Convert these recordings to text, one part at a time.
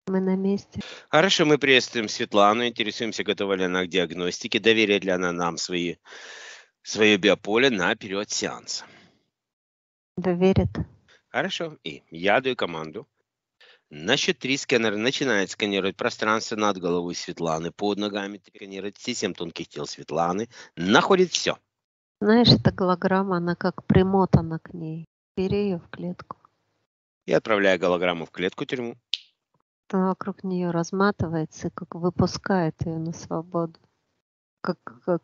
Мы на месте. Хорошо, мы приветствуем Светлану, интересуемся, готова ли она к диагностике, доверит ли она нам свое биополе на период сеанса. Доверит. Хорошо, и я даю команду. На счет 3 сканер начинает сканировать пространство над головой Светланы, под ногами, сканирует все 7 тонких тел Светланы, находит все. Знаешь, эта голограмма, она как примотана к ней. Бери ее в клетку. И отправляя голограмму в клетку-тюрьму. Она вокруг нее разматывается, как выпускает ее на свободу. Как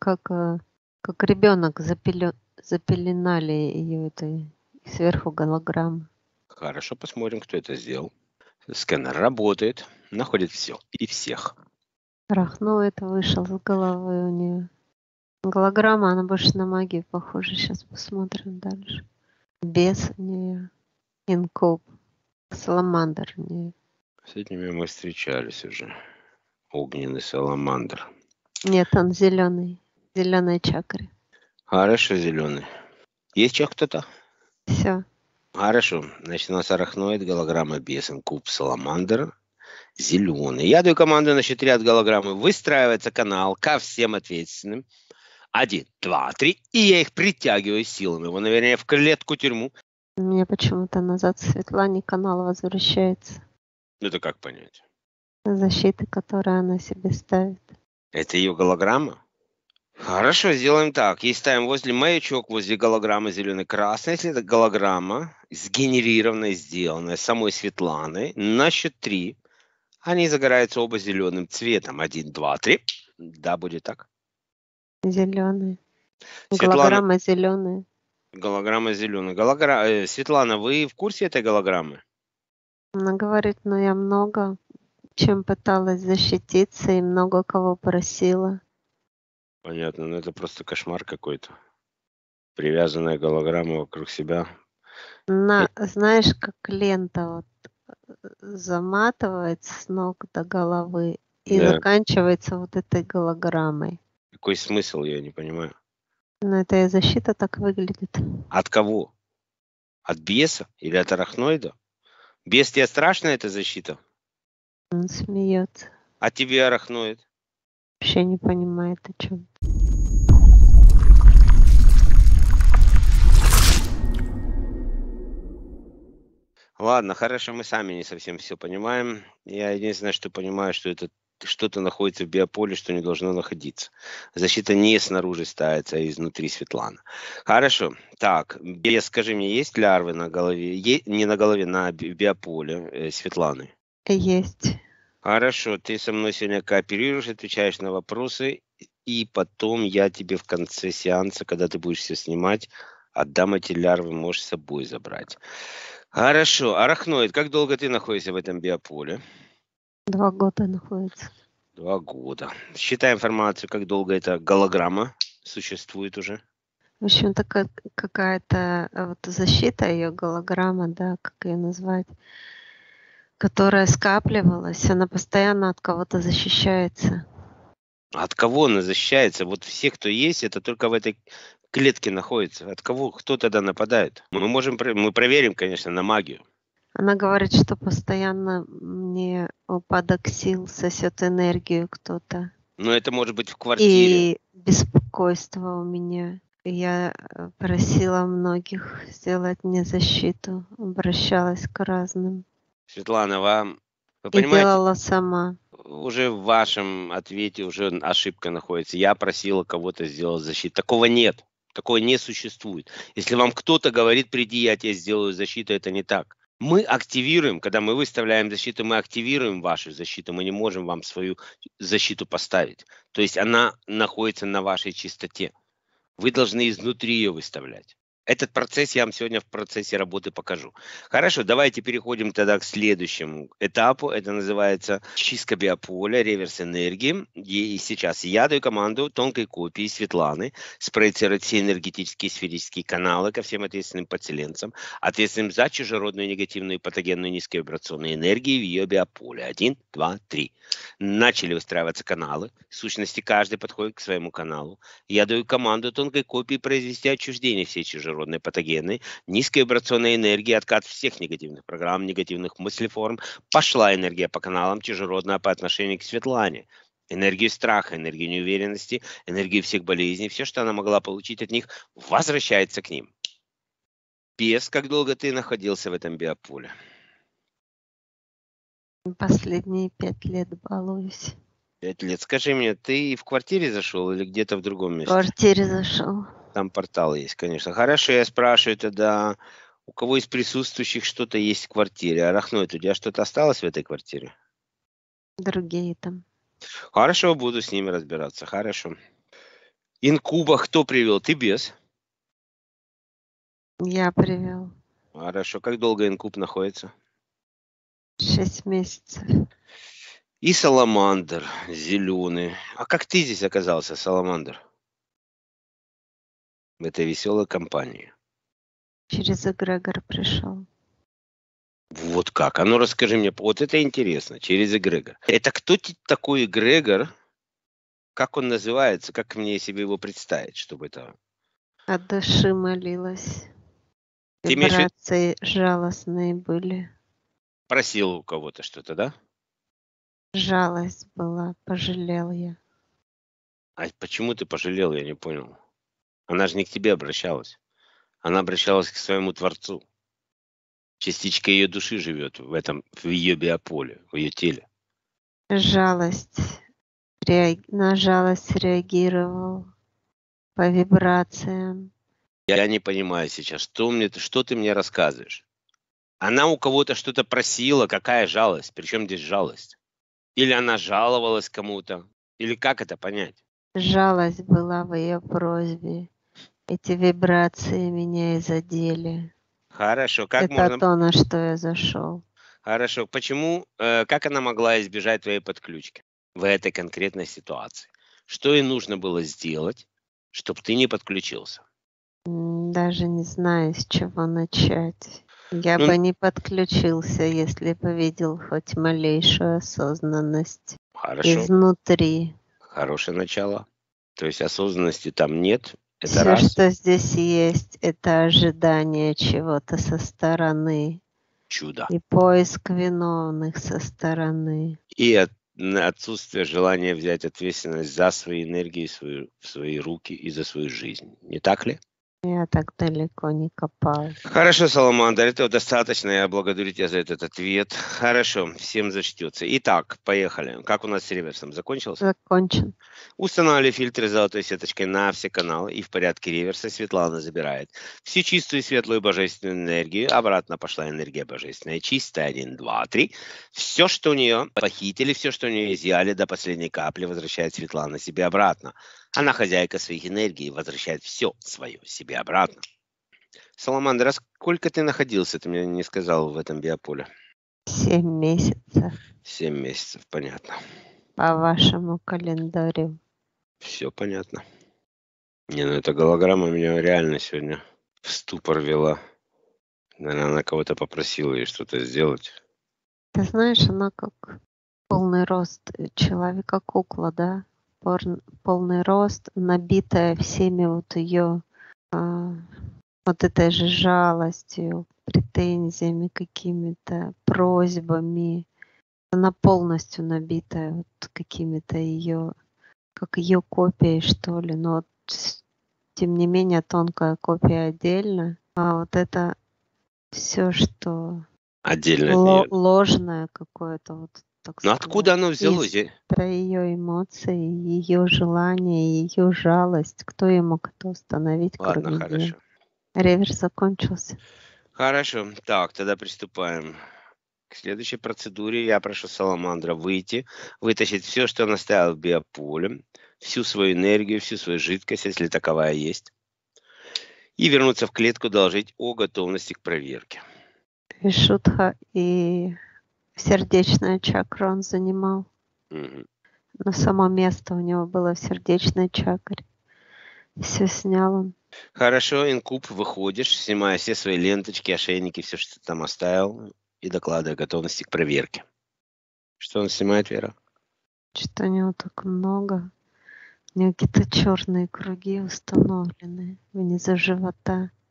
ребенок запеленали ее этой сверху голограммы. Хорошо, посмотрим, кто это сделал. Сканер работает, находит все и всех. Рахнует, вышел с головы у нее. Голограмма, она больше на магию похожа. Сейчас посмотрим дальше. Бес у нее. Инкуб. Саламандр у нее. С этими мы встречались уже. Огненный саламандр. Нет, он зеленый. Зеленой чакре. Хорошо, зеленый. Есть еще кто-то? Все. Хорошо. Значит, у нас арахноид, голограмма бесен, куб, саламандр, зеленый. Я даю команду на счет 3 от голограммы. Выстраивается канал ко всем ответственным. 1, 2, 3. И я их притягиваю силами. Его, наверное, в клетку-тюрьму. Мне почему-то назад Светлане канал возвращается. Это как понять? Защиты, которую она себе ставит. Это ее голограмма? Хорошо, сделаем так. И ставим возле маячок, возле голограммы зеленый-красный. Если это голограмма, сгенерированная, сделанная самой Светланой, на счет 3 они загораются оба зеленым цветом. 1, 2, 3. Да, будет так. Зеленые. Светлана, Голограмма зеленая. голограмма зеленая. Светлана, вы в курсе этой голограммы? Она говорит, ну я много чем пыталась защититься и много кого просила. Понятно, но это просто кошмар какой-то. Привязанная голограмма вокруг себя. Она, знаешь, как лента вот заматывается с ног до головы и Да. заканчивается вот этой голограммой. Какой смысл, я не понимаю. Но это и защита так выглядит. От кого? От беса или от арахноида? Бес тебе страшна эта защита? Он смеется. А тебе арахноид? Вообще не понимает, о чем. Ладно, хорошо, мы сами не совсем все понимаем. Я единственное, что понимаю, что это что-то находится в биополе, что не должно находиться. Защита не снаружи ставится, а изнутри Светлана. Хорошо. Так, бес, скажи мне, есть лярвы на голове? Не на голове, на биополе Светланы? Есть. Хорошо, ты со мной сегодня кооперируешь, отвечаешь на вопросы, и потом я тебе в конце сеанса, когда ты будешь все снимать, отдам эти лярвы, можешь с собой забрать. Хорошо. Арахноид, как долго ты находишься в этом биополе? 2 года находится. 2 года. Считай информацию, как долго эта голограмма существует уже. В общем, такая какая-то вот защита ее голограмма, да, как ее назвать, которая скапливалась, она постоянно от кого-то защищается. От кого она защищается? Вот все, кто есть, это только в этой клетке находится. От кого? Кто тогда нападает? Мы проверим, конечно, на магию. Она говорит, что постоянно мне упадок сил сосет энергию кто-то. Но это может быть в квартире. И беспокойство у меня. Я просила многих сделать мне защиту, обращалась к разным. Светлана, вы И понимаете, делала сама. уже в вашем ответе уже ошибка находится. Я просила кого-то сделать защиту. Такого нет. Такого не существует. Если вам кто-то говорит, приди, я тебе сделаю защиту, это не так. Мы активируем, когда мы выставляем защиту, мы активируем вашу защиту, мы не можем вам свою защиту поставить. То есть она находится на вашей чистоте. Вы должны изнутри ее выставлять. Этот процесс я вам сегодня в процессе работы покажу. Хорошо, давайте переходим тогда к следующему этапу. Это называется чистка биополя, реверс энергии. И сейчас я даю команду тонкой копии Светланы спроецировать все энергетические сферические каналы ко всем ответственным подселенцам, ответственным за чужеродную негативную патогенную низковибрационную энергию в ее биополе. 1, 2, 3. Начали выстраиваться каналы. В сущности, каждый подходит к своему каналу. Я даю команду тонкой копии произвести отчуждение всей чужеродной чужеродной, патогенной, низкой вибрационной энергии, откат всех негативных программ, негативных мыслеформ. Пошла энергия по каналам чужеродная по отношению к Светлане. Энергию страха, энергию неуверенности, энергию всех болезней, все, что она могла получить от них, возвращается к ним. Бес, как долго ты находился в этом биополе? Последние 5 лет балуюсь. 5 лет. Скажи мне, ты в квартире зашел или где-то в другом В месте? квартире зашел. Там портал есть, конечно. Хорошо, я спрашиваю тогда, у кого из присутствующих что-то есть в квартире? Арахноид, у тебя что-то осталось в этой квартире? Другие там. Хорошо, буду с ними разбираться. Хорошо. Инкуба кто привел? Ты без? Я привел. Хорошо. Как долго инкуб находится? 6 месяцев. И саламандр зеленый. А как ты здесь оказался, саламандр? В этой веселой компании. Через эгрегор пришел. Вот как? А ну расскажи мне. Вот это интересно. Через эгрегор. Это кто такой эгрегор? Как он называется? Как мне себе его представить, чтобы это... От души молилась. Ты имеешь в виду, Вибрации жалостные были. просил у кого-то что-то, да? Жалость была, пожалел я. А почему ты пожалел, я не понял. Она же не к тебе обращалась. Она обращалась к своему Творцу. Частичка ее души живет в ее биополе, в ее теле. Жалость. На жалость реагировал по вибрациям. Я не понимаю сейчас, что ты мне рассказываешь. Она у кого-то что-то просила, какая жалость? Причем здесь жалость? Или она жаловалась кому-то? Или как это понять? Жалость была в ее просьбе. Эти вибрации меня и задели. Хорошо, как Это можно... то, на что я зашел. Хорошо, почему, как она могла избежать твоей подключки в этой конкретной ситуации? Что ей нужно было сделать, чтобы ты не подключился? Даже не знаю, с чего начать. Я Ну, бы не подключился, если бы видел хоть малейшую осознанность хорошо, изнутри. хорошее начало. То есть осознанности там нет, это Все, раз. что здесь есть, это ожидание чего-то со стороны Чудо. и поиск виновных со стороны. И отсутствие желания взять ответственность за свои энергии в свои руки и за свою жизнь. Не так ли? Я так далеко не копал. Хорошо, Саламандр, этого достаточно. Я благодарю тебя за этот ответ. Хорошо, всем зачтется. Итак, поехали. Как у нас с реверсом? Закончился? Закончен. Устанавливали фильтры золотой сеточкой на все каналы, и в порядке реверса Светлана забирает всю чистую, светлую, божественную энергию. Обратно пошла энергия божественная, чистая, 1, 2, 3. Все, что у нее похитили, все, что у нее изъяли до последней капли, возвращает Светлана себе обратно. Она хозяйка своих энергий, возвращает все свое себе обратно. Саламандр, а сколько ты находился, ты мне не сказал, в этом биополе? 7 месяцев 7 месяцев, понятно. по вашему календарю. Все понятно. Не, ну эта голограмма меня реально сегодня в ступор вела. Наверное, она кого-то попросила ей что-то сделать. Ты знаешь, она как полный рост человека-кукла, да? Полный рост, набитая всеми вот ее вот этой же жалостью, претензиями какими-то, просьбами. Она полностью набитая вот какими-то ее, как ее копией, что ли. Но вот, тем не менее, тонкая копия отдельно. А вот это все, что Отдельно от нее. ложное какое-то, вот так Но сказать, откуда оно взялось? про ее эмоции, ее желания, ее жалость. Кто ее мог это установить, Ладно, кроме нее? хорошо. Реверс закончился. Хорошо. Так, тогда приступаем к следующей процедуре. Я прошу Саламандра выйти, вытащить все, что он оставил в биополе, всю свою энергию, всю свою жидкость, если таковая есть, и вернуться в клетку, доложить о готовности к проверке. Вишудха и сердечную чакру он занимал. Мгм. Но само место у него было в сердечной чакре. Все снял он. Хорошо, инкуб, выходишь, снимая все свои ленточки, ошейники, все, что ты там оставил, и докладывая о готовности к проверке. Что он снимает, Вера? Что у него так много. У него какие-то черные круги установлены внизу живота.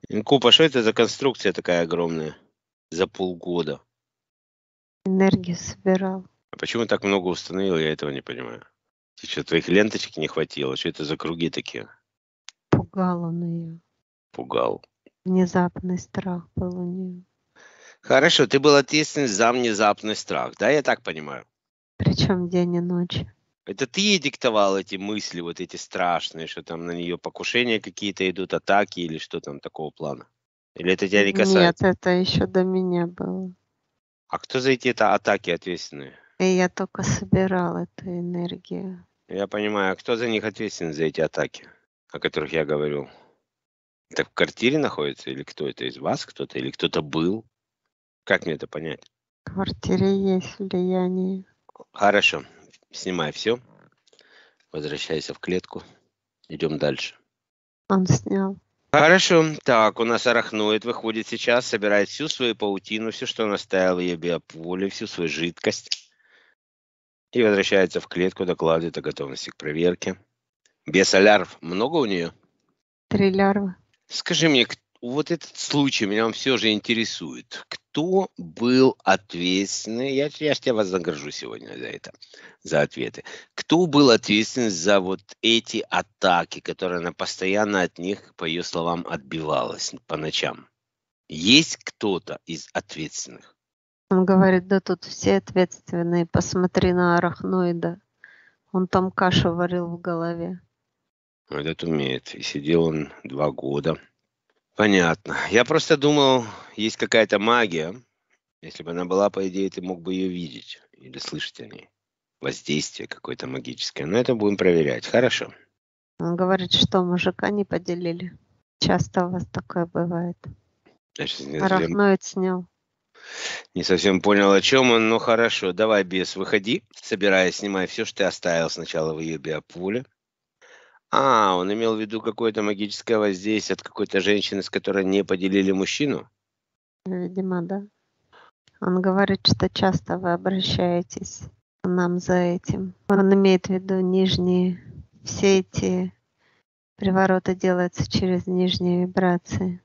Инкуб, а что это за конструкция такая огромная за полгода? Энергию собирал. А почему так много установил, я этого не понимаю. Ты что, твоих ленточек не хватило? Что это за круги такие? Пугал он ее. Пугал. Внезапный страх был у нее. Хорошо, ты был ответственен за внезапный страх, да, я так понимаю? Причем день и ночь. Это ты ей диктовал эти мысли, вот эти страшные, что там на нее покушения какие-то идут, атаки или что там такого плана? Или это тебя не Нет, касается? это еще до меня было. А кто за эти атаки ответственные? И я только собирал эту энергию. Я понимаю, а кто за них ответственен, за эти атаки, о которых я говорю? Это в квартире находится или кто это из вас, кто-то, или кто-то был? Как мне это понять? В квартире есть влияние. Хорошо, снимай все, возвращайся в клетку, идем дальше. Он снял. Хорошо, так, у нас арахноид выходит сейчас, собирает всю свою паутину, все, что он оставил в ее биополе, всю свою жидкость, и возвращается в клетку, докладывает о готовности к проверке. Бесоляров много у нее? 3 лярвы. Скажи мне, вот этот случай меня все же интересует. Кто был ответственный? Я ж тебя вознагражу сегодня за это, за ответы. Кто был ответственен за вот эти атаки, которые она постоянно от них, по ее словам, отбивалась по ночам? Есть кто-то из ответственных? Он говорит, да тут все ответственные. Посмотри на арахноида. Он там кашу варил в голове. Этот умеет. И сидел он 2 года. Понятно. Я просто думал, есть какая-то магия. Если бы она была, по идее, ты мог бы ее видеть или слышать о ней. Воздействие какое-то магическое. Но это будем проверять. Хорошо. Он говорит, что мужика не поделили. Часто у вас такое бывает. Значит, Арахноид снял. не совсем понял, о чем он, но хорошо. Давай, бес, выходи. Собирай, снимай все, что ты оставил сначала в ее биополе. А, он имел в виду какое-то магическое воздействие от какой-то женщины, с которой не поделили мужчину? Видимо, да. Он говорит, что часто вы обращаетесь к нам за этим. Он имеет в виду нижние. Все эти привороты делаются через нижние вибрации.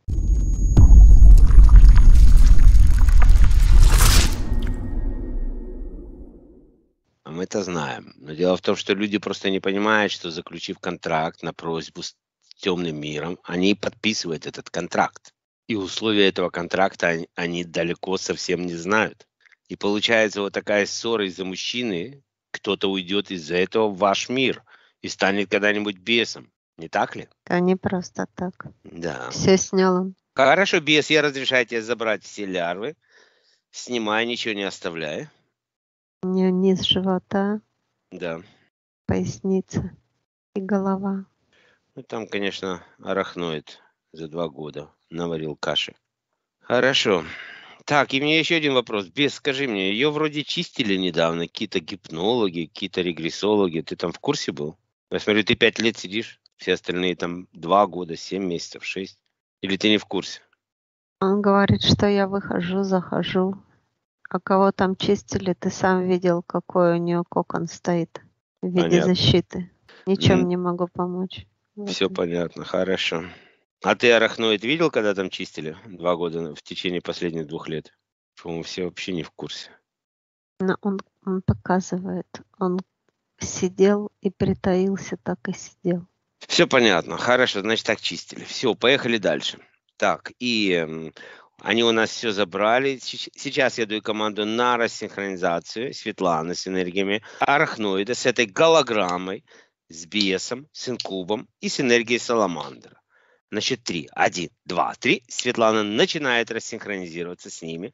А мы это знаем. Но дело в том, что люди просто не понимают, что, заключив контракт на просьбу с темным миром, они подписывают этот контракт. И условия этого контракта они далеко совсем не знают. И получается вот такая ссора из-за мужчины, кто-то уйдет из-за этого в ваш мир и станет когда-нибудь бесом. Не так ли? Это не просто так. Да. Все снял он. Хорошо, бес, я разрешаю тебе забрать все лярвы. Снимай, ничего не оставляй. У нее низ живота, Да. поясница и голова. Ну, там, конечно, арахноид за 2 года наварил каши. Хорошо. Так, и мне еще один вопрос. Бес, скажи мне, ее вроде чистили недавно, какие-то гипнологи, какие-то регрессологи. Ты там в курсе был? Я смотрю, ты 5 лет сидишь, все остальные там 2 года, 7 месяцев, 6. Или ты не в курсе? Он говорит, что я выхожу, захожу. А кого там чистили, ты сам видел, какой у нее кокон стоит в виде Понятно. защиты. Ничем не могу помочь. Все понятно, хорошо. А ты арахноид видел, когда там чистили 2 года в течение последних 2 лет? По-моему, все вообще не в курсе. Но он показывает. Он сидел и притаился, так и сидел. Все понятно, хорошо, значит, так чистили. Все, поехали дальше. Так, и они у нас все забрали. Сейчас я даю команду на рассинхронизацию Светланы с энергиями арахноида, с этой голограммой, с бесом, с инкубом и с энергией саламандра. На счет 3. 1, 2, 3. Светлана начинает рассинхронизироваться с ними.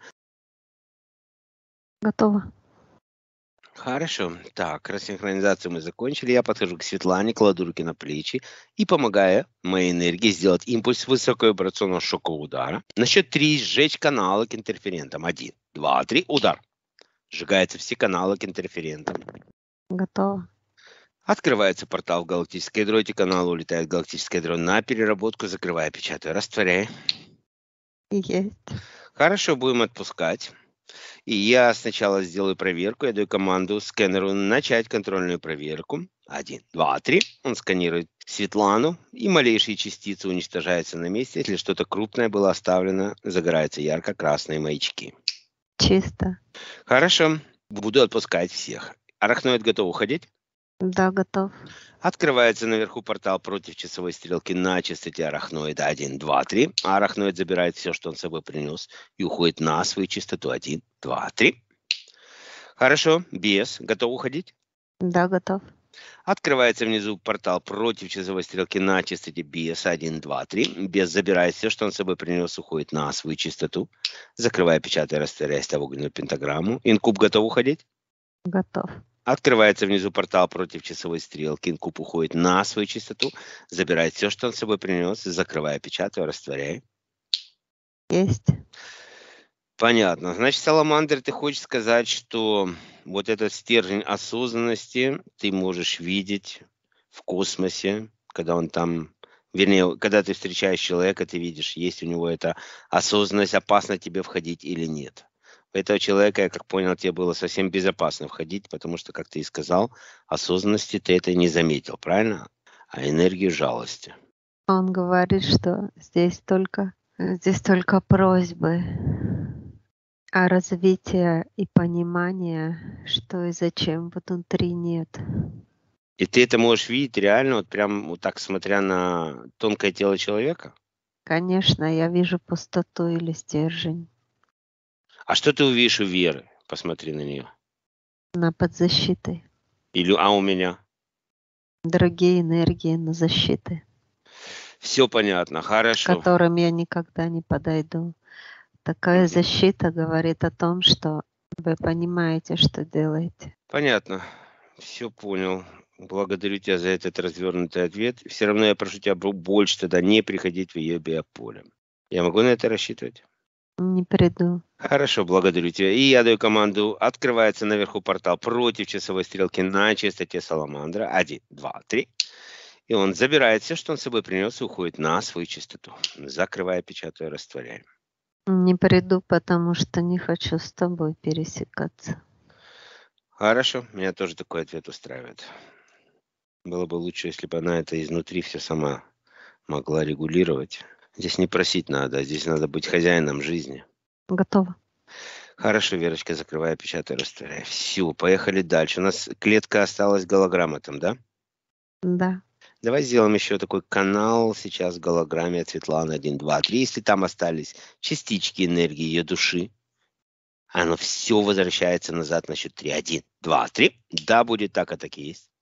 Готово. Хорошо. Так, рассинхронизацию мы закончили. Я подхожу к Светлане, кладу руки на плечи и, помогая моей энергии сделать импульс высоковибрационного шокового удара, на счет 3 сжечь каналы к интерферентам. 1, 2, 3. Удар. Сжигаются все каналы к интерферентам. Готово. Открывается портал в галактическое ядро. Эти каналы улетают в галактическое ядро на переработку. Закрывая, печатаю, растворяй. Есть. Хорошо, будем отпускать. И я сначала сделаю проверку, я даю команду скэнеру начать контрольную проверку. 1, 2, 3. Он сканирует Светлану, и малейшие частицы уничтожаются на месте. Если что-то крупное было оставлено, загораются ярко-красные маячки. Чисто. Хорошо. Буду отпускать всех. Арахноид готов уходить? Да, готов. Открывается наверху портал против часовой стрелки на частоте арахноида 1, 2, 3. А арахноид забирает все, что он с собой принес, и уходит на свою частоту 1, 2, 3. Хорошо. Бес готов уходить? Да, готов. Открывается внизу портал против часовой стрелки на частоте BS 1, 2, 3. Бес забирает все, что он с собой принес, уходит на свою частоту, закрывая, печатая, растворяясь в огненную пентаграмму. Инкуб готов уходить? Готов. Открывается внизу портал против часовой стрелки. Инкуб уходит на свою частоту, забирает все, что он с собой принес, закрывая, печатая, растворяя. Есть. Понятно. Значит, Саламандр, ты хочешь сказать, что вот этот стержень осознанности ты можешь видеть в космосе, когда он там, вернее, когда ты встречаешь человека, ты видишь, есть у него эта осознанность, опасно тебе входить или нет. У этого человека, я как понял, тебе было совсем безопасно входить, потому что, как ты и сказал, осознанности ты это не заметил, правильно? А энергию жалости. Он говорит, что здесь только просьбы о развитии и понимании, что и зачем внутри нет. И ты это можешь видеть реально, вот прям вот так смотря на тонкое тело человека? Конечно, я вижу пустоту или стержень А что ты увидишь у Веры? Посмотри на нее. на подзащитой. Или, а у меня? Другие энергии на защиты, Все понятно, к хорошо. которым я никогда не подойду. Такая защита говорит о том, что вы понимаете, что делаете. Понятно. Все понял. Благодарю тебя за этот развернутый ответ. Все равно я прошу тебя больше тогда не приходить в ее биополе. Я могу на это рассчитывать? Не приду. Хорошо, благодарю тебя. И я даю команду. Открывается наверху портал против часовой стрелки на частоте Саламандра. 1, 2, 3. И он забирает все, что он с собой принес, и уходит на свою частоту. Закрывая, печатая, растворяя. Не приду, потому что не хочу с тобой пересекаться. Хорошо, меня тоже такой ответ устраивает. Было бы лучше, если бы она это изнутри все сама могла регулировать. Здесь не просить надо, а здесь надо быть хозяином жизни. Готово. Хорошо, Верочка, закрывай, печатай, растворяй. Все, поехали дальше. У нас клетка осталась голограмма там, да? Да. Давай сделаем еще такой канал сейчас в голограмме от Светланы 1, 2, 3. Если там остались частички энергии ее души, оно все возвращается назад на счет 3. 1, 2, 3. Да, будет так, а так и есть.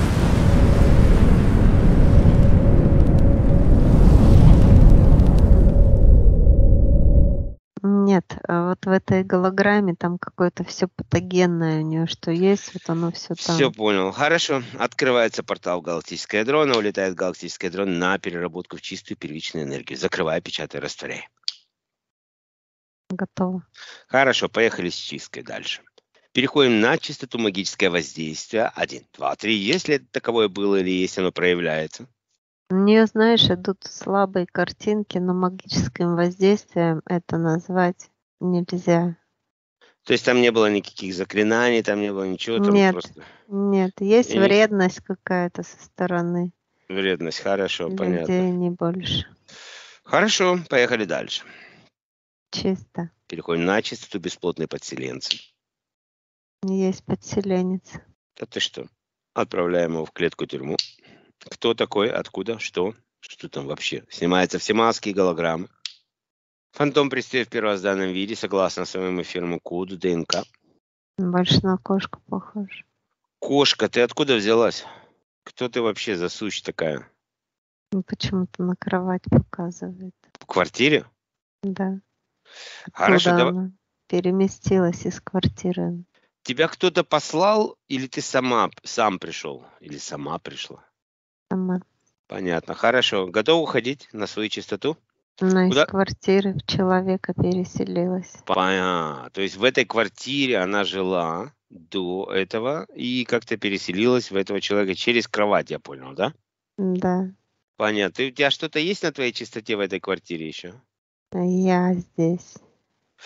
Нет, а вот в этой голограмме там какое-то все патогенное у нее, что есть, вот оно все Все там. понял. Хорошо. Открывается портал галактическое дрона, улетает галактическое дрон на переработку в чистую первичную энергию. Закрывай, печатай, растворяй. Готово. Хорошо, поехали с чисткой дальше. Переходим на частоту магическое воздействие. 1, 2, 3. Если это таковое было или есть, оно проявляется. У нее, знаешь, идут слабые картинки, но магическим воздействием это назвать нельзя. То есть там не было никаких заклинаний, там не было ничего, там Нет, просто нет, есть и вредность какая-то со стороны вредность. Хорошо, понятно. людей, не больше. Хорошо, поехали дальше. Чисто. Переходим на частоту бесплотной подселенцы. Есть подселенец. Да ты что? Отправляем его в клетку-тюрьму. Кто такой? Откуда? Что? Что там вообще? Снимаются все маски и голограммы. Фантом предстает в первозданном виде, согласно своему эфирному коду ДНК. Больше на кошку похож. Кошка, ты откуда взялась? Кто ты вообще за сущь такая? Почему-то на кровать показывает. В квартире? Да. Хорошо, Откуда давай. она переместилась из квартиры? Тебя кто-то послал или ты сам пришел? Или сама пришла? Сама. Понятно. Хорошо. Готов уходить на свою чистоту? Она из Куда? квартиры в человека переселилась. То есть в этой квартире она жила до этого и как-то переселилась в этого человека через кровать, я понял, да? Да. Понятно. У тебя что-то есть на твоей чистоте в этой квартире еще? Я здесь.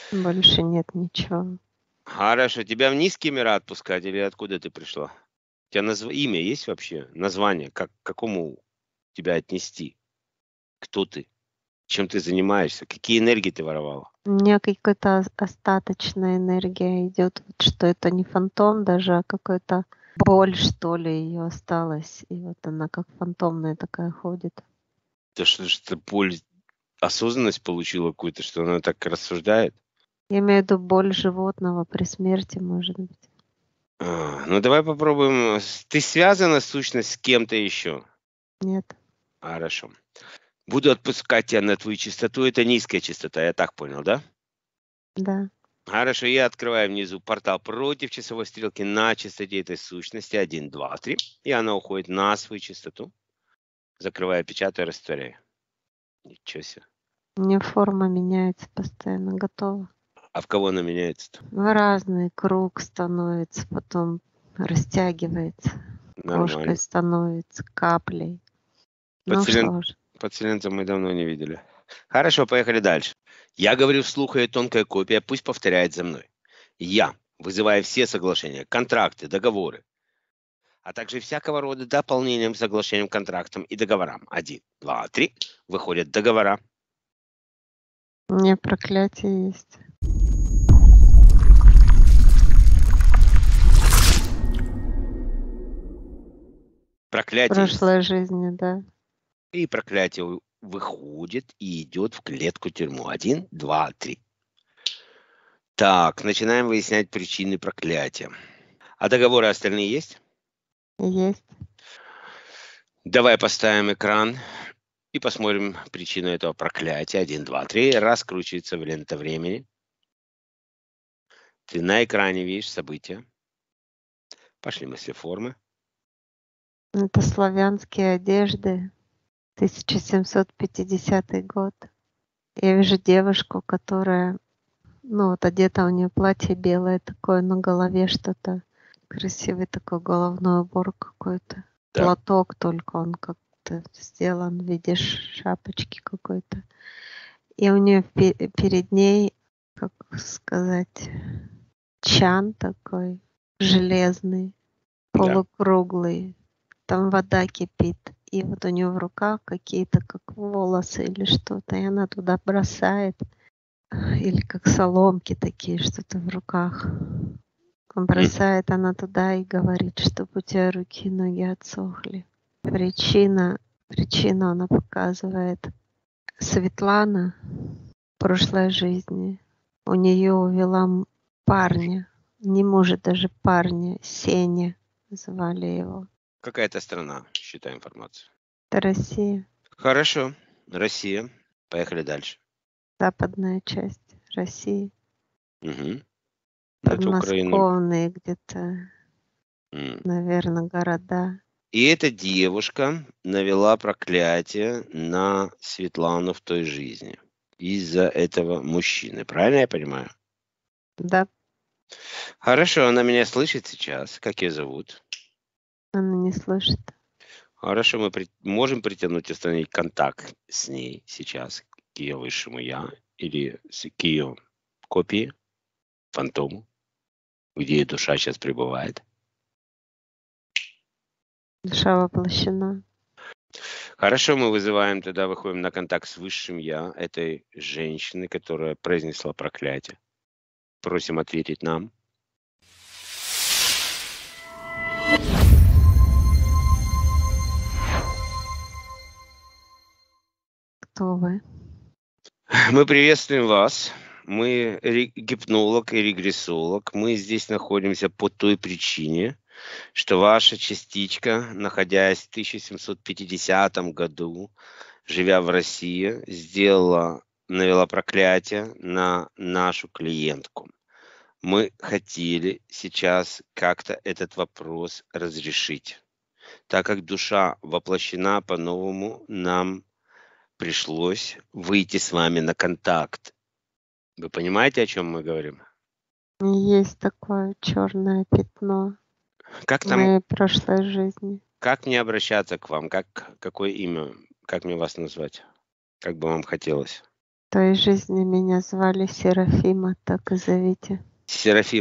Больше нет ничего. Хорошо. Тебя в низкие миры отпускать или откуда ты пришла? У тебя имя есть вообще? Название? К какому тебя отнести? Кто ты? Чем ты занимаешься? Какие энергии ты воровала? У меня какая-то остаточная энергия идет, вот что это не фантом даже, а какая-то боль, что ли, ее осталась. И вот она как фантомная такая ходит. Да что ж ты боль, осознанность получила какую-то, что она так рассуждает? Я имею в виду боль животного при смерти, может быть. Ну давай попробуем. Ты связана, сущность, с кем-то еще? Нет, Хорошо. Буду отпускать тебя на твою частоту. Это низкая частота, я так понял, да? да. Хорошо, я открываю внизу портал против часовой стрелки на частоте этой сущности 1, 2, 3. И она уходит на свою частоту. Закрываю, печатаю, растворяю. Ничего себе. У меня форма меняется постоянно, готова. А в кого она меняется-то? В разный круг становится, потом растягивается, крошкой Нормально. становится, каплей. Ну, сложно. Подселенца мы давно не видели. Хорошо, поехали дальше. Я говорю вслух, и тонкая копия пусть повторяет за мной. Я вызываю все соглашения, контракты, договоры, а также всякого рода дополнением, соглашениям, контрактам и договорам. 1, 2, 3. Выходят договора. У меня проклятие есть. В Проклятие есть. прошлой жизни, да. И проклятие выходит и идет в клетку тюрьму. 1, 2, 3. Так, начинаем выяснять причины проклятия. А договоры остальные есть? Есть. Давай поставим экран и посмотрим причину этого проклятия. 1, 2, 3. Раскручивается лента времени. Ты на экране видишь события. Пошли мысли формы. Это славянские одежды. 1750 год. Я вижу девушку, которая, ну вот одета у нее платье белое такое, на голове что-то. Красивый такой головной убор какой-то. Да. Платок только он как-то сделан в виде шапочки какой-то. И у нее перед ней, как сказать, чан такой железный, полукруглый. Там вода кипит. И вот у нее в руках какие-то как волосы или что-то. И она туда бросает. Или как соломки такие, что-то в руках. Бросает она туда и говорит, чтобы у тебя руки и ноги отсохли. Причину она показывает. Светлана в прошлой жизни у нее увела парня. Не мужа, даже парня. Сеня звали его. Какая-то страна, считай информацию. Это Россия. Хорошо. Россия. Поехали дальше. Западная часть России. Угу. Подмосковные где-то, наверное, города. И эта девушка навела проклятие на Светлану в той жизни из-за этого мужчины. Правильно я понимаю? Да. Хорошо, она меня слышит сейчас. Как ее зовут? Она не слышит. Хорошо, мы можем притянуть, установить контакт с ней сейчас, к ее высшему я, или к ее копии, фантому, где ее душа сейчас пребывает. Душа воплощена. Хорошо, мы вызываем, тогда выходим на контакт с высшим я этой женщины, которая произнесла проклятие. Просим ответить нам. Кто вы? Мы приветствуем вас. Мы гипнолог и регрессолог. Мы здесь находимся по той причине, что ваша частичка, находясь в 1750 году, живя в России, навела проклятие на нашу клиентку. Мы хотели сейчас как-то этот вопрос разрешить. Так как душа воплощена по-новому, нам пришлось выйти с вами на контакт. Вы понимаете, о чем мы говорим? Есть такое черное пятно Как в там, моей прошлой жизни. как мне обращаться к вам? Какое имя? Как мне вас назвать? Как бы вам хотелось? В той жизни меня звали Серафима, так и зовите. Серафима.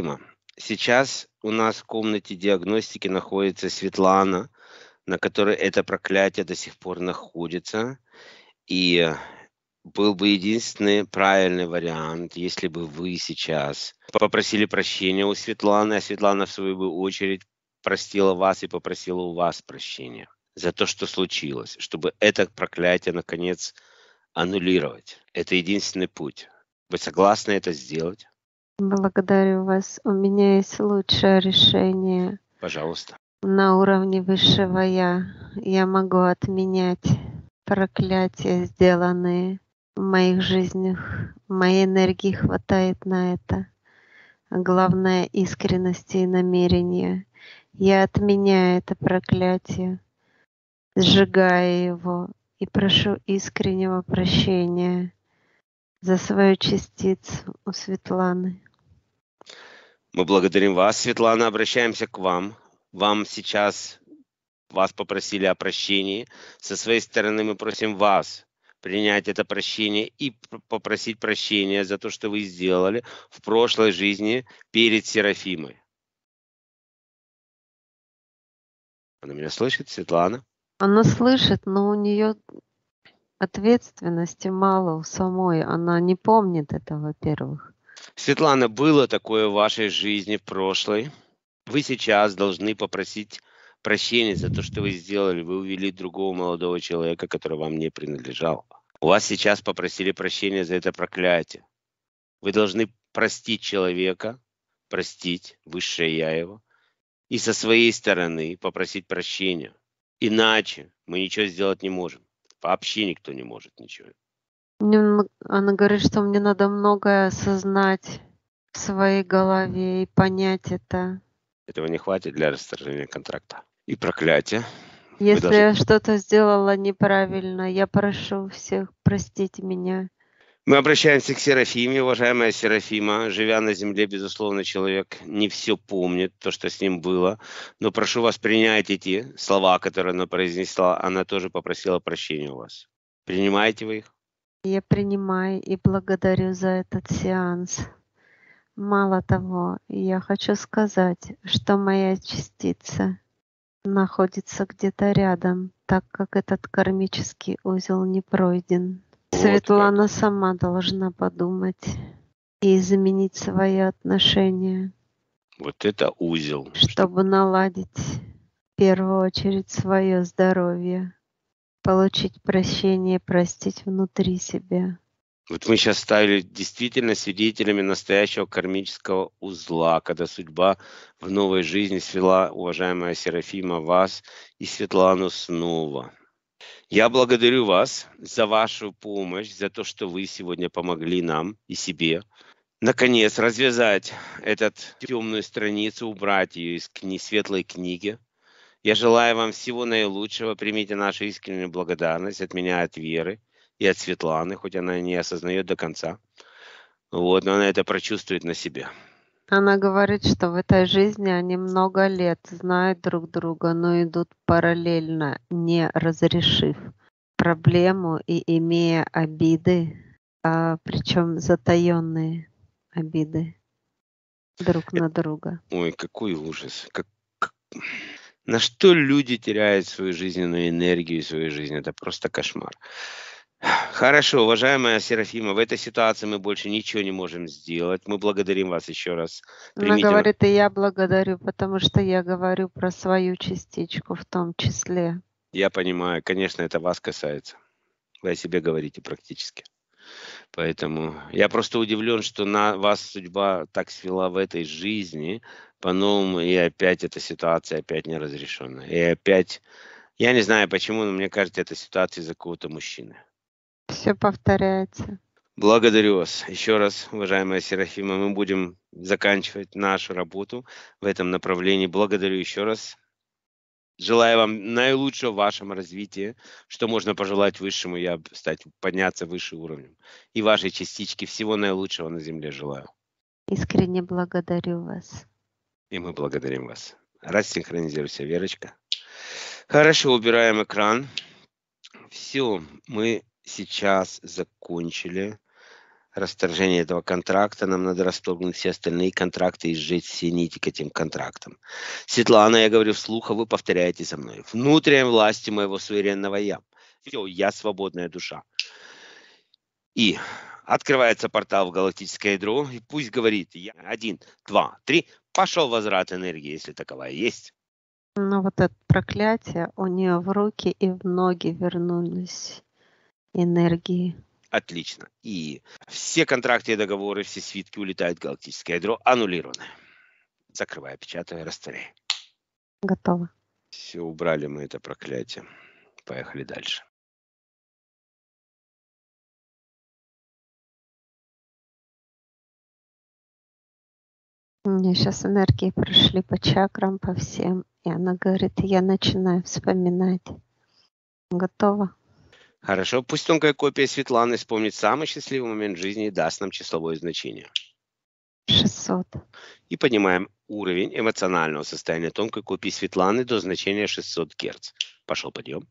Сейчас у нас в комнате диагностики находится Светлана, на которой это проклятие до сих пор находится. И был бы единственный правильный вариант, если бы вы сейчас попросили прощения у Светланы, а Светлана, в свою бы очередь, простила вас и попросила у вас прощения за то, что случилось, чтобы это проклятие, наконец, аннулировать. Это единственный путь. Вы согласны это сделать? Благодарю вас. У меня есть лучшее решение. Пожалуйста. На уровне высшего Я. Я могу отменять проклятия, сделанные в моих жизнях. Моей энергии хватает на это. А главное — искренности и намерения. Я отменяю это проклятие, сжигаю его и прошу искреннего прощения за свою частицу у Светланы. Мы благодарим вас, Светлана, обращаемся к вам. Вам сейчас, вас попросили о прощении. Со своей стороны мы просим вас принять это прощение и попросить прощения за то, что вы сделали в прошлой жизни перед Серафимой. Она меня слышит, Светлана? Она слышит, но у нее ответственности мало у самой. Она не помнит это, во-первых. Светлана, было такое в вашей жизни в прошлой. Вы сейчас должны попросить прощения за то, что вы сделали. Вы увели другого молодого человека, который вам не принадлежал. У вас сейчас попросили прощения за это проклятие. Вы должны простить человека, простить высшее Я его, и со своей стороны попросить прощения. Иначе мы ничего сделать не можем. Вообще никто не может ничего. Она говорит, что мне надо многое осознать в своей голове и понять это. Этого не хватит для расторжения контракта. И проклятие. Если я что-то сделала неправильно, я прошу всех простить меня. Мы обращаемся к Серафиме. Уважаемая Серафима, живя на земле, безусловно, человек не все помнит, то, что с ним было. Но прошу вас принять эти слова, которые она произнесла. Она тоже попросила прощения у вас. Принимаете вы их? Я принимаю и благодарю за этот сеанс. Мало того, я хочу сказать, что моя частица находится где-то рядом, так как этот кармический узел не пройден. Светлана сама должна подумать и изменить свои отношения. Вот это узел. Чтобы наладить в первую очередь свое здоровье, получить прощение, простить внутри себя. Вот мы сейчас стали действительно свидетелями настоящего кармического узла, когда судьба в новой жизни свела, уважаемая Серафима, вас и Светлану снова. Я благодарю вас за вашу помощь, за то, что вы сегодня помогли нам и себе. Наконец, развязать эту темную страницу, убрать ее из светлой книги. Я желаю вам всего наилучшего. Примите нашу искреннюю благодарность от меня, от Веры и от Светланы, хоть она не осознает до конца. Вот, но она это прочувствует на себе. Она говорит, что в этой жизни они много лет знают друг друга, но идут параллельно, не разрешив проблему и имея обиды, причем затаенные обиды друг на друга. Ой, какой ужас. На что люди теряют свою жизненную энергию и свою жизнь? Это просто кошмар. Хорошо, уважаемая Серафима, в этой ситуации мы больше ничего не можем сделать. Мы благодарим вас еще раз. Она говорит, и я благодарю, потому что я говорю про свою частичку в том числе. Я понимаю, конечно, это вас касается. Вы о себе говорите практически. Поэтому я просто удивлен, что на вас судьба так свела в этой жизни по-новому, и опять эта ситуация опять неразрешенная. И опять, я не знаю почему, но мне кажется, эта ситуация из-за какого-то мужчины. Все повторяется. Благодарю вас еще раз, уважаемая Серафима. Мы будем заканчивать нашу работу в этом направлении. Благодарю еще раз. Желаю вам наилучшего в вашем развитии, что можно пожелать высшему я подняться выше уровнем. И вашей частичке всего наилучшего на земле желаю. Искренне благодарю вас. И мы благодарим вас. Рассинхронизируйся, Верочка. Хорошо, убираем экран. Все, мы сейчас закончили расторжение этого контракта, нам надо расторгнуть все остальные контракты и сжечь все нити к этим контрактам. Светлана, я говорю вслух, а вы повторяете за мной. Внутренняя власть моего суверенного я. Все, я свободная душа. И открывается портал в галактическое ядро, и пусть говорит 1, 2, 3, пошел возврат энергии, если таковая есть. Ну вот это проклятие у нее в руки и в ноги вернулись энергии. Отлично. И все контракты и договоры, все свитки улетают в галактическое ядро, аннулированы. Закрывай, печатай, растворяй. Готово. Все, убрали мы это проклятие. Поехали дальше. У меня сейчас энергии прошли по чакрам, по всем. И она говорит, я начинаю вспоминать. Готово. Хорошо. Пусть тонкая копия Светланы вспомнит самый счастливый момент жизни и даст нам числовое значение. 600. И поднимаем уровень эмоционального состояния тонкой копии Светланы до значения 600 Гц. Пошел подъем.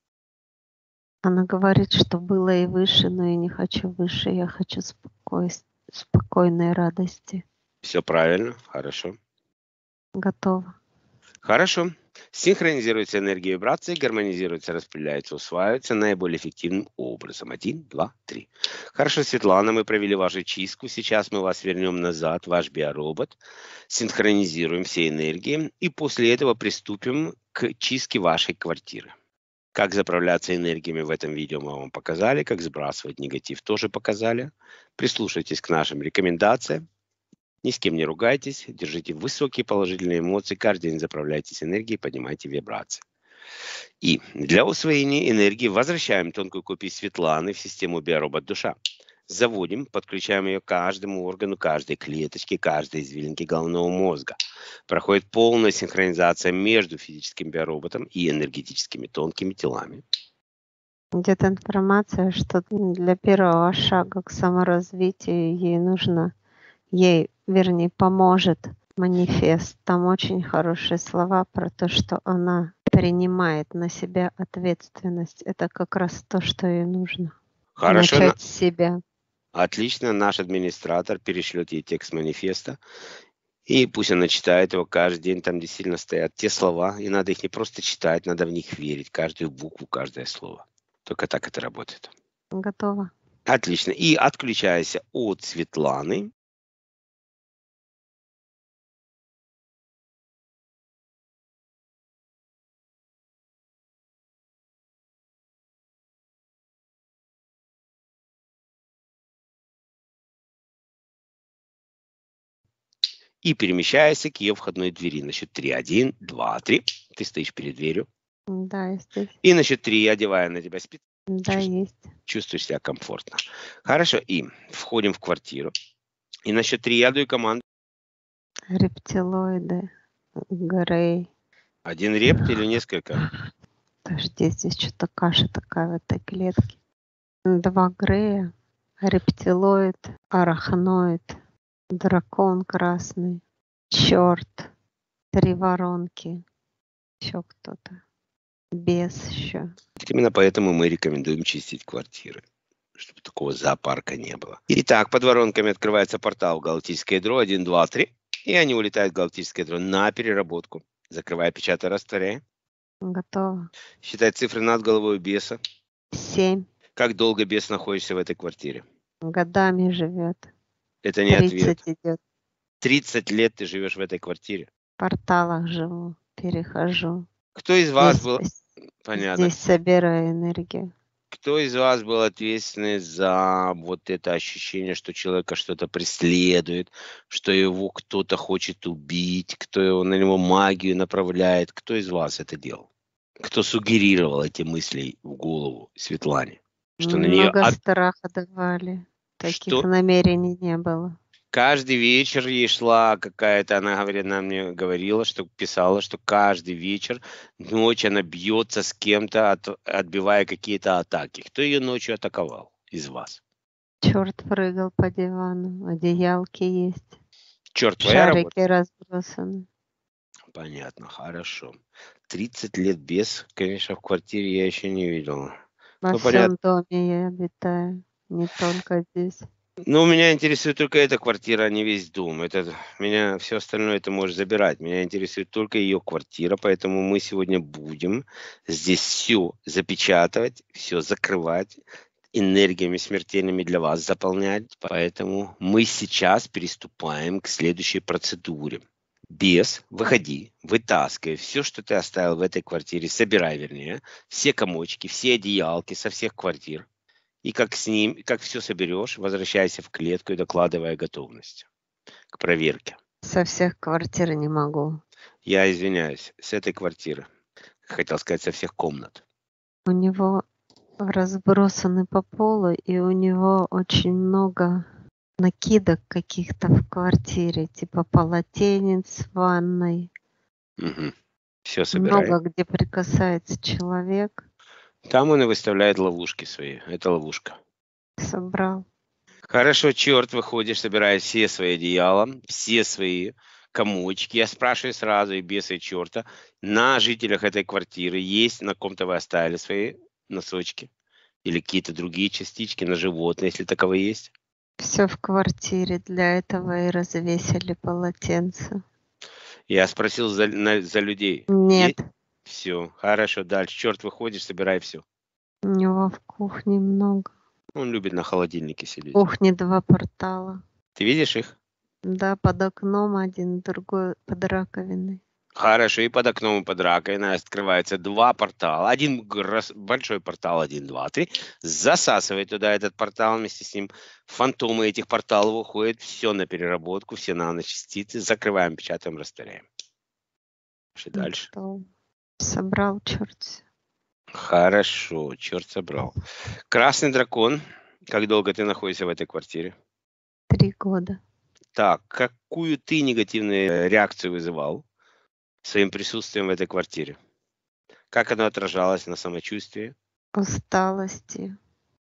Она говорит, что было и выше, но я не хочу выше. Я хочу спокойной радости. Все правильно. Хорошо. Готово. Хорошо. Синхронизируется энергия вибрации, гармонизируется, распределяется, усваивается наиболее эффективным образом. 1, 2, 3. Хорошо, Светлана, мы провели вашу чистку. Сейчас мы вас вернем назад, ваш биоробот. Синхронизируем все энергии. И после этого приступим к чистке вашей квартиры. Как заправляться энергиями в этом видео мы вам показали. Как сбрасывать негатив тоже показали. Прислушайтесь к нашим рекомендациям. Ни с кем не ругайтесь, держите высокие положительные эмоции, каждый день заправляйтесь энергией, поднимайте вибрации. И для усвоения энергии возвращаем тонкую копию Светланы в систему биоробот душа. Заводим, подключаем ее к каждому органу, каждой клеточке, каждой извилинке головного мозга. Проходит полная синхронизация между физическим биороботом и энергетическими тонкими телами. Где-то информация, что для первого шага к саморазвитию ей поможет манифест. Там очень хорошие слова про то, что она принимает на себя ответственность. Это как раз то, что ей нужно. Хорошо. Начать с себя. Отлично. Наш администратор перешлет ей текст манифеста. И пусть она читает его каждый день. Там действительно стоят те слова. И надо их не просто читать, надо в них верить. Каждую букву, каждое слово. Только так это работает. Готово. Отлично. И отключайся от Светланы. И перемещайся к ее входной двери. На счет 3. 1, 2, 3. Ты стоишь перед дверью. Да, я здесь. И на счет 3 одевая на тебя спицу. Да, есть. Чувствуешь себя комфортно. Хорошо. И входим в квартиру. И на счет 3 я даю команду. Рептилоиды. Грей. Один репт или несколько? Подожди, здесь что-то каша такая в этой клетке. 2 Грея. Рептилоид. Арахноид. Дракон красный. Черт. 3 воронки. Еще кто-то. Бес еще. Именно поэтому мы рекомендуем чистить квартиры, чтобы такого зоопарка не было. Итак, под воронками открывается портал в галактическое ядро. 1, 2, 3. И они улетают в галактическое ядро на переработку. Закрывая, печатай, растворяя. Готово. Считай цифры над головой беса. 7. Как долго бес находишься в этой квартире? Годами живет. Это не 30 ответ. идет. 30 лет ты живешь в этой квартире. В порталах живу. Перехожу. Кто из вас был... Понятно. Здесь собираю энергию. Кто из вас был ответственный за вот это ощущение, что человека что-то преследует, что его кто-то хочет убить, кто на него магию направляет? Кто из вас это делал? Кто суггерировал эти мысли в голову Светлане? Что на нее Много страха давали. Таких намерений не было. Каждый вечер ей шла какая-то, она мне говорила, что писала, что каждый вечер, ночь она бьется с кем-то, отбивая какие-то атаки. Кто ее ночью атаковал из вас? Черт прыгал по дивану, одеялки есть. Черт, твоя работа? Шарики разбросаны. Понятно, хорошо. 30 лет без, конечно, в квартире я еще не видел. Во всем доме я обитаю, не только здесь. Ну, меня интересует только эта квартира, а не весь дом. Меня все остальное ты можешь забирать. Меня интересует только ее квартира, поэтому мы сегодня будем здесь все запечатывать, все закрывать, энергиями смертельными для вас заполнять. Поэтому мы сейчас переступаем к следующей процедуре. Бес, выходи, вытаскивай все, что ты оставил в этой квартире, собирай, вернее, все комочки, все одеялки со всех квартир. И как все соберешь, возвращайся в клетку и докладывай о готовности к проверке. Со всех квартир не могу. Я извиняюсь, с этой квартиры. Хотел сказать, со всех комнат. У него разбросаны по полу, и у него очень много накидок каких-то в квартире, типа полотенец в ванной. Угу. Все собирай. Много где прикасается человек. Там он и выставляет ловушки свои. Это ловушка. Собрал. Хорошо, черт, выходишь, собираешь все свои одеяла, все свои комочки. Я спрашиваю сразу, и беса, и черта, на жителях этой квартиры есть, на ком-то вы оставили свои носочки? Или какие-то другие частички на животные, если таковые есть? Все в квартире. Для этого и развесили полотенце. Я спросил за людей. Нет, Все, хорошо, дальше. Черт, выходишь, собирай все. у него в кухне много. Он любит на холодильнике В сидеть. кухне 2 портала. Ты видишь их? Да, под окном один, другой под раковиной. Хорошо, и под окном, и под раковиной открывается 2 портала. Один большой портал, 1, 2, 3. Засасывай туда этот портал, вместе с ним фантомы этих порталов уходят. Все на переработку, все наночастицы. Закрываем, печатаем, растворяем. Дальше. Собрал черт. Хорошо, черт собрал. Красный дракон. Как долго ты находишься в этой квартире? 3 года. Так, какую ты негативную реакцию вызывал своим присутствием в этой квартире? Как оно отражалось на самочувствии? Усталости,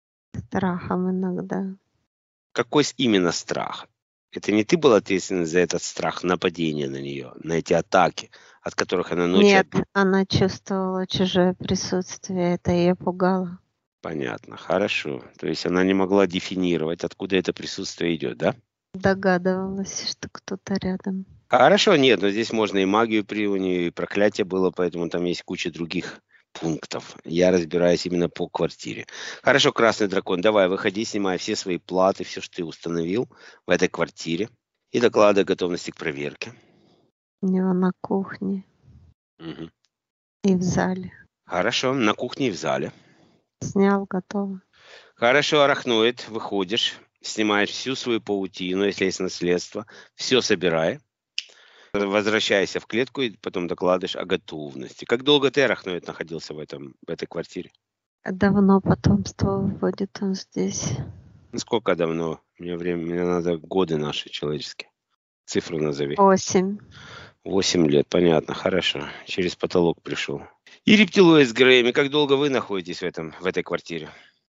страхом иногда. Какой именно страх? Это не ты был ответственен за этот страх нападения на нее, на эти атаки, от которых она ночью... Нет, она чувствовала чужое присутствие, это ее пугало. Понятно, хорошо. То есть она не могла дефинировать, откуда это присутствие идет, да? Догадывалась, что кто-то рядом. Хорошо, нет, но здесь можно и магию применить, и проклятие было, поэтому там есть куча других пунктов. Я разбираюсь именно по квартире. Хорошо, красный дракон, давай, выходи, снимай все свои платы, все, что ты установил в этой квартире, и докладывай о готовности к проверке. У него на кухне Угу. и в зале. Хорошо, на кухне и в зале. Снял, готово. Хорошо, арахноид, выходишь, снимаешь всю свою паутину, если есть наследство, все собирай, возвращайся в клетку и потом докладываешь о готовности. Как долго ты, арахноид, находился в этой квартире? Давно потомство выводит он здесь. Сколько давно? Мне надо годы наши человеческие. Цифру назови. 8. 8 лет, понятно, хорошо. Через потолок пришел. И рептилоид с Грэем, как долго вы находитесь в этой квартире?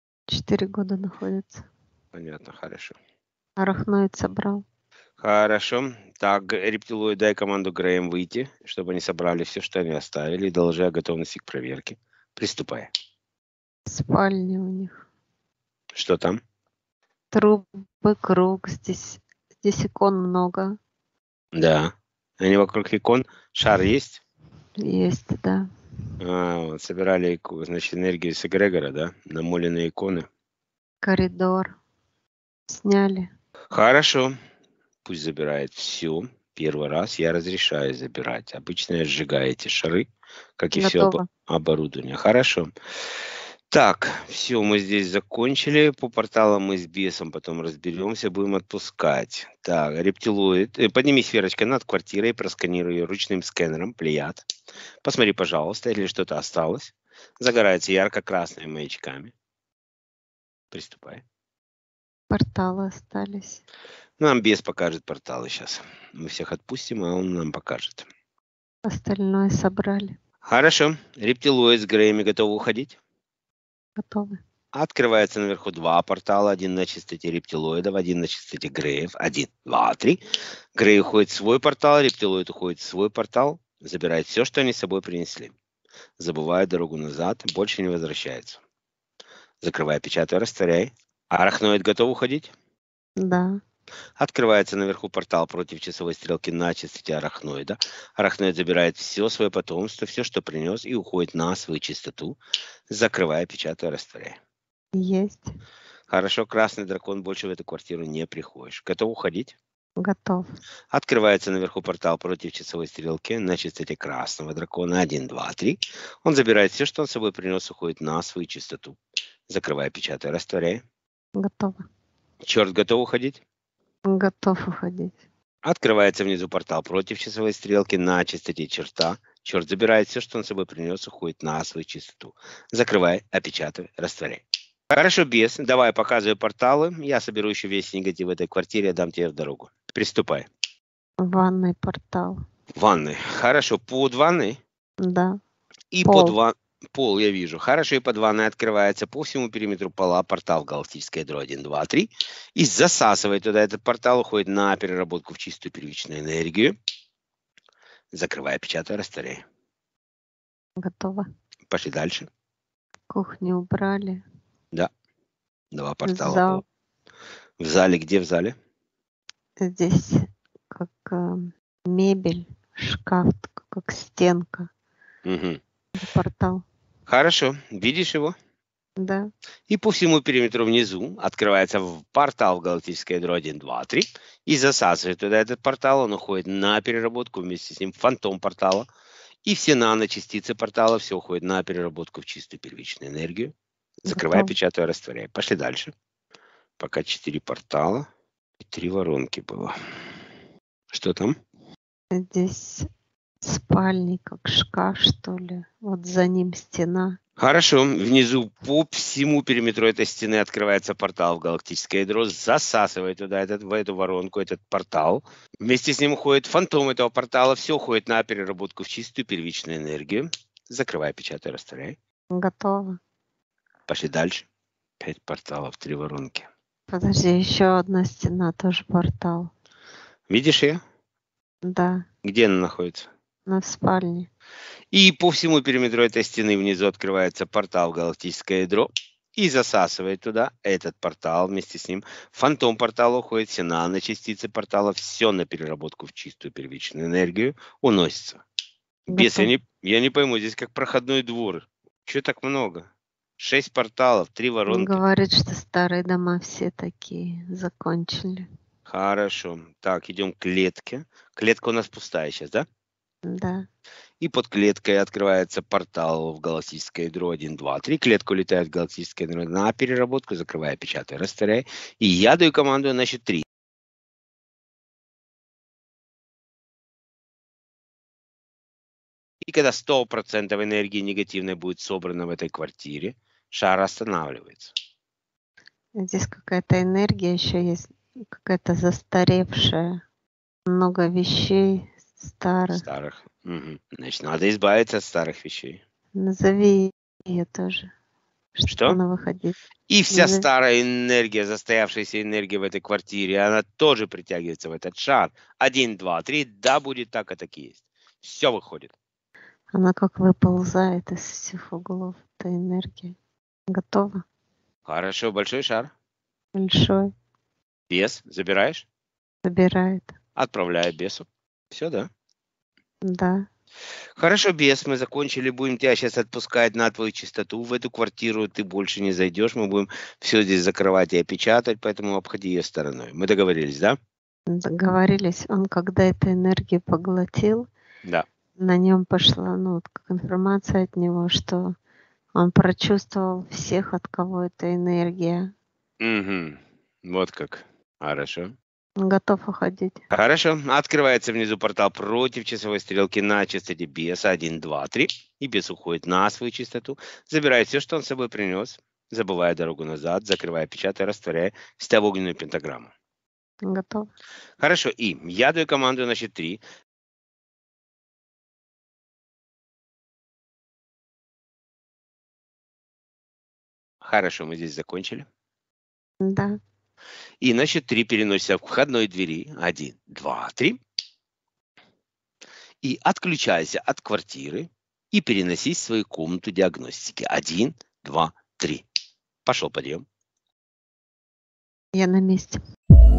4 года находится. Понятно, хорошо. Арахноид собрал. Хорошо. Так, рептилоид, дай команду Грэем выйти, чтобы они собрали все, что они оставили, и доложи о готовности к проверке. Приступай. Спальня у них. Что там? Трубы, круг. Здесь икон много. Да. Они вокруг икон. Шар есть? Есть, да. Вот, собирали, значит, энергию с эгрегора, да? Намоленные иконы. Коридор. Сняли. Хорошо. Пусть забирает все. Первый раз я разрешаю забирать. Обычно я сжигаю эти шары, как и все Готово. оборудование. Хорошо. Так, все, мы здесь закончили. По порталам мы с бесом потом разберемся, будем отпускать. Так, рептилоид. Подними сферочкой над квартирой, просканируй ее ручным сканером, Плеяд. Посмотри, пожалуйста, если что-то осталось. Загорается ярко-красными маячками. Приступай. Порталы остались. Нам бес покажет порталы сейчас. Мы всех отпустим, а он нам покажет. Остальное собрали. Хорошо. Рептилоид с Грэями готовы уходить? Готовы. Открывается наверху 2 портала. Один на чистоте рептилоидов, один на чистоте Грэев. 1, 2, 3. Грей уходит в свой портал, рептилоид уходит в свой портал. Забирает все, что они с собой принесли. Забывает дорогу назад, больше не возвращается. Закрывай, печатай, растворяй. Арахноид готов уходить? Да. Открывается наверху портал против часовой стрелки на частоте арахноида. Арахноид забирает все свое потомство, все, что принес, и уходит на свою чистоту, закрывая, печатая, растворяя. Есть. Хорошо, красный дракон, больше в эту квартиру не приходишь. Готов уходить? Готов. Открывается наверху портал против часовой стрелки на частоте красного дракона 1, 2, 3. Он забирает все, что он с собой принес, уходит на свою чистоту, закрывая, печатая, растворяя. Готово. Черт, готов уходить? Готов уходить. Открывается внизу портал против часовой стрелки на частоте черта. Черт забирает все, что он с собой принес, уходит на свою чистоту. Закрывай, опечатывай, растворяй. Хорошо, бес. Давай, показывай порталы. Я соберу еще весь негатив в этой квартире, отдам тебе в дорогу. Приступай. Ванный портал. Ванны. Хорошо, под ванной. Да. И Пол. под пол я вижу. Хорошо, и под ванной открывается по всему периметру пола портал галактическое ядро 1, 2, 3. И засасывает туда этот портал, уходит на переработку в чистую первичную энергию. Закрывай, печатай, растворяй. Готово. Пошли дальше. Кухню убрали. Да. Два портала. Зал. В зале. Где в зале? Здесь как мебель, шкаф, как стенка. Угу. Портал. Хорошо. Видишь его? Да. И по всему периметру внизу открывается портал в галактическое ядро 1, 2, 3. И засасывает туда этот портал. Он уходит на переработку. Вместе с ним фантом портала. И все наночастицы портала, все уходит на переработку в чистую первичную энергию. Закрывай, печатай, растворяй. Пошли дальше. Пока 4 портала и 3 воронки было. Что там? Здесь спальня, как шкаф, что ли. Вот за ним стена. Хорошо. Внизу по всему периметру этой стены открывается портал в галактическое ядро. Засасывает туда в эту воронку этот портал. Вместе с ним уходит фантом этого портала. Все уходит на переработку в чистую первичную энергию. Закрывай, печатай, растворяй. Готово. Пошли дальше. 5 порталов, 3 воронки. Подожди, еще одна стена, тоже портал. Видишь ее? Да. Где она находится? На спальне. И по всему периметру этой стены внизу открывается портал в галактическое ядро. И засасывает туда этот портал вместе с ним. Фантом портала уходит, все наночастицы портала, все на переработку в чистую первичную энергию уносится. Бес, я не пойму, здесь как проходной двор. Чего так много? 6 порталов, 3 воронки. Он говорит, что старые дома все такие, закончили. Хорошо. Так, идем к клетке. Клетка у нас пустая сейчас, да? Да. И под клеткой открывается портал в галактическое ядро 1, 2, 3. Клетка улетает в галактическое ядро на переработку, закрывая, печатай, растворяй. И я даю команду на счет 3. И когда 100% энергии негативной будет собрано в этой квартире, шар останавливается. Здесь какая-то энергия еще есть, какая-то застаревшая. Много вещей старых. Угу. Значит, надо избавиться от старых вещей. Назови ее тоже. Что? Она выходит. И вся старая энергия, застоявшаяся энергия в этой квартире, она тоже притягивается в этот шар. 1, 2, 3, да, будет так, и так и есть. Все выходит. Она как выползает из всех углов, эта энергия. Готова? Хорошо, большой шар. Большой. Бес, забираешь? Забирает. Отправляю бесу. Все, да? Да. Хорошо, бес, мы закончили. Будем тебя сейчас отпускать на твою чистоту. В эту квартиру ты больше не зайдешь. Мы будем все здесь закрывать и опечатать, поэтому обходи ее стороной. Мы договорились, да? Договорились. Он когда эту энергию поглотил, да. На нем пошла, как информация от него, что он прочувствовал всех, от кого эта энергия. Угу. Вот как. Хорошо. Он готов уходить. Хорошо. Открывается внизу портал против часовой стрелки на частоте беса 1, 2, 3. И бес уходит на свою чистоту. Забирает все, что он с собой принес. Забывая дорогу назад, закрывая, печатая, растворяя, ставя огненную пентаграмму. Готов. Хорошо. И я даю команду на счет 3. Хорошо, мы здесь закончили. Да. И на счет 3 переносится к входной двери. 1, 2, 3. И отключайся от квартиры и переносись в свою комнату диагностики. 1, 2, 3. Пошел подъем. Я на месте.